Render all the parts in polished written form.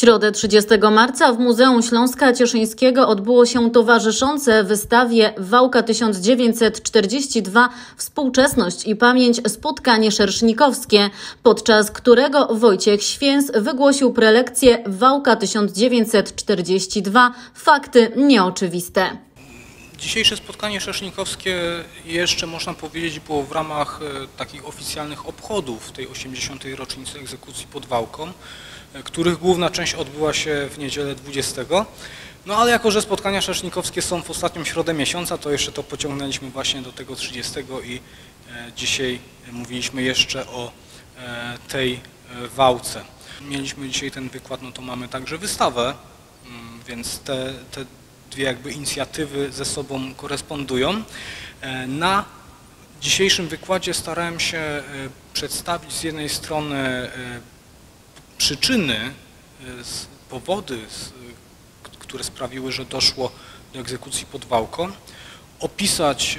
środę 30 marca w Muzeum Śląska Cieszyńskiego odbyło się towarzyszące wystawie Wałka 1942 Współczesność i pamięć spotkanie szersznikowskie, podczas którego Wojciech Święs wygłosił prelekcję Wałka 1942 Fakty nieoczywiste. Dzisiejsze spotkanie szersznikowskie jeszcze można powiedzieć było w ramach takich oficjalnych obchodów tej 80. rocznicy egzekucji pod Wałką, których główna część odbyła się w niedzielę 20. No ale jako, że spotkania szersznikowskie są w ostatnią środę miesiąca, to jeszcze to pociągnęliśmy właśnie do tego 30 i dzisiaj mówiliśmy jeszcze o tej Wałce. Mieliśmy dzisiaj ten wykład, no to mamy także wystawę, więc te dwie jakby inicjatywy ze sobą korespondują. Na dzisiejszym wykładzie starałem się przedstawić z jednej strony przyczyny, powody, które sprawiły, że doszło do egzekucji pod Wałką, opisać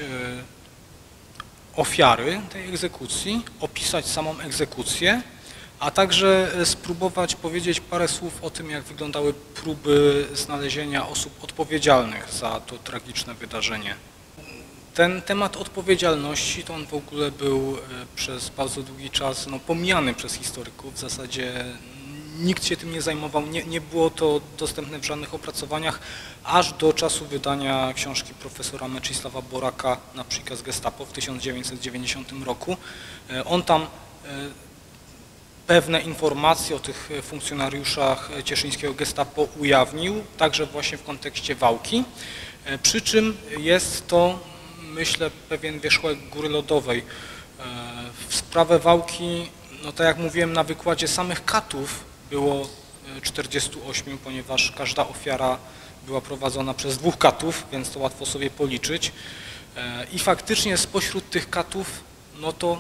ofiary tej egzekucji, opisać samą egzekucję, a także spróbować powiedzieć parę słów o tym, jak wyglądały próby znalezienia osób odpowiedzialnych za to tragiczne wydarzenie. Ten temat odpowiedzialności to on w ogóle był przez bardzo długi czas pomijany przez historyków. W zasadzie nikt się tym nie zajmował, nie było to dostępne w żadnych opracowaniach, aż do czasu wydania książki profesora Mieczysława Boraka na przykaz Gestapo w 1990 roku. On tam pewne informacje o tych funkcjonariuszach cieszyńskiego Gestapo ujawnił, także właśnie w kontekście Wałki, przy czym jest to, myślę, pewien wierzchołek góry lodowej. W sprawę Wałki, no tak jak mówiłem na wykładzie, samych katów było 48, ponieważ każda ofiara była prowadzona przez 2 katów, więc to łatwo sobie policzyć. I faktycznie spośród tych katów, no to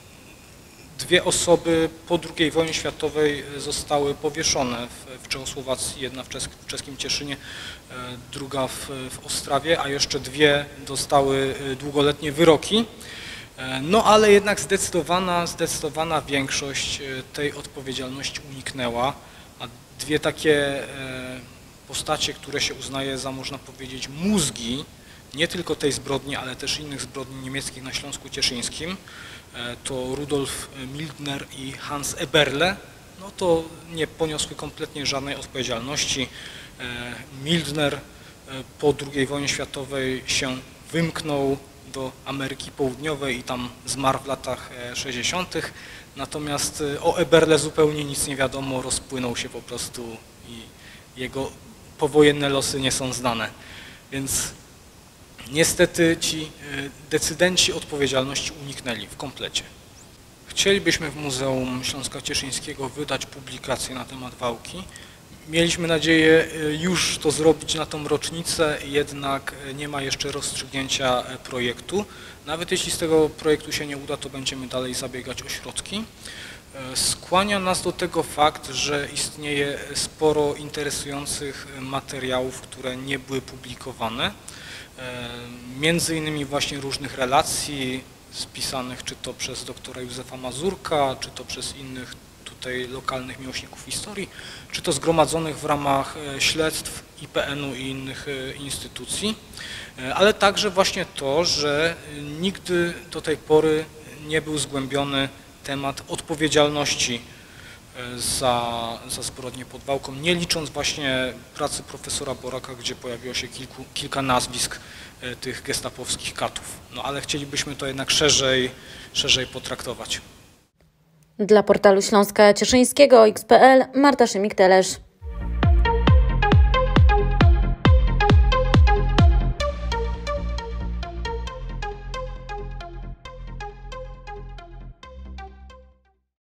2 osoby po II wojnie światowej zostały powieszone w Czechosłowacji, jedna w czeskim Cieszynie, druga w Ostrawie, a jeszcze 2 dostały długoletnie wyroki. No ale jednak zdecydowana większość tej odpowiedzialności uniknęła, a 2 takie postacie, które się uznaje za, można powiedzieć, mózgi nie tylko tej zbrodni, ale też innych zbrodni niemieckich na Śląsku Cieszyńskim, to Rudolf Mildner i Hans Eberle, no to nie poniosły kompletnie żadnej odpowiedzialności. Mildner po II wojnie światowej się wymknął do Ameryki Południowej i tam zmarł w latach 60. Natomiast o Eberle zupełnie nic nie wiadomo, rozpłynął się po prostu i jego powojenne losy nie są znane. Więc niestety ci decydenci odpowiedzialności uniknęli w komplecie. Chcielibyśmy w Muzeum Śląska Cieszyńskiego wydać publikację na temat Wałki. Mieliśmy nadzieję już to zrobić na tą rocznicę, jednak nie ma jeszcze rozstrzygnięcia projektu. Nawet jeśli z tego projektu się nie uda, to będziemy dalej zabiegać o środki. Skłania nas do tego fakt, że istnieje sporo interesujących materiałów, które nie były publikowane. Między innymi właśnie różnych relacji spisanych czy to przez doktora Józefa Mazurka, czy to przez innych tutaj lokalnych miłośników historii, czy to zgromadzonych w ramach śledztw IPN-u i innych instytucji, ale także właśnie to, że nigdy do tej pory nie był zgłębiony temat odpowiedzialności za zbrodnię pod Wałką, nie licząc właśnie pracy profesora Boraka, gdzie pojawiło się kilka nazwisk tych gestapowskich katów. No ale chcielibyśmy to jednak szerzej potraktować. Dla portalu Śląska Cieszyńskiego XPL Marta Szymik-Telesz.